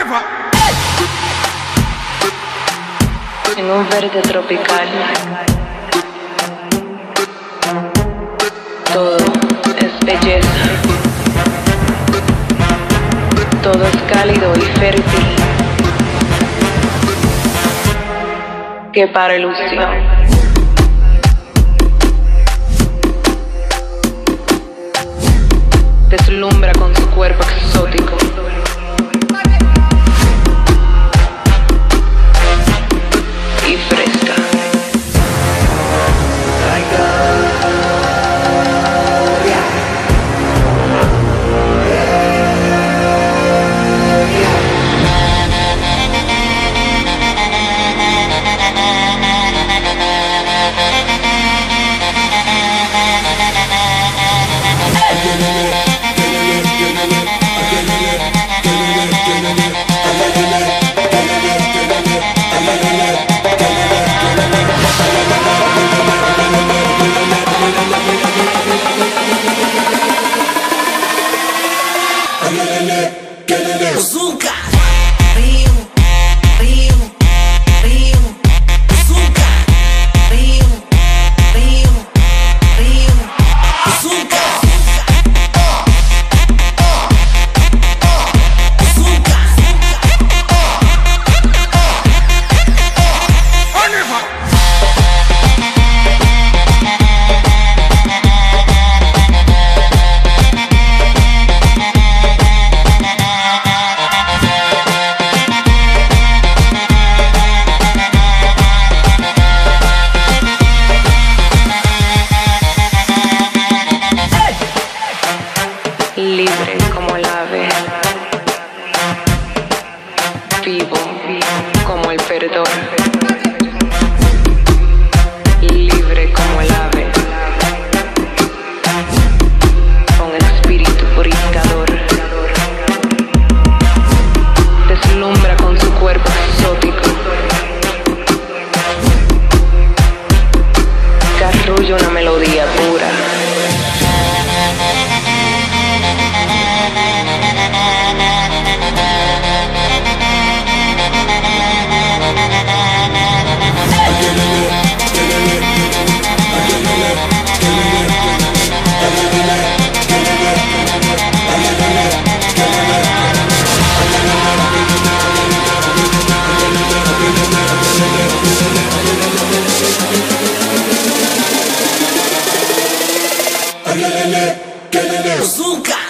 En un verde tropical, todo es belleza, todo es cálido y fértil. Que para ilusión. Deslumbra con su cuerpo exótico. Y fresca. Bazooka. Libre como el ave, vivo como el perdón. Libre como el ave, con espíritu purificador. Deslumbra con su cuerpo exótico. Que arrulla una melodía pura. Bazooka.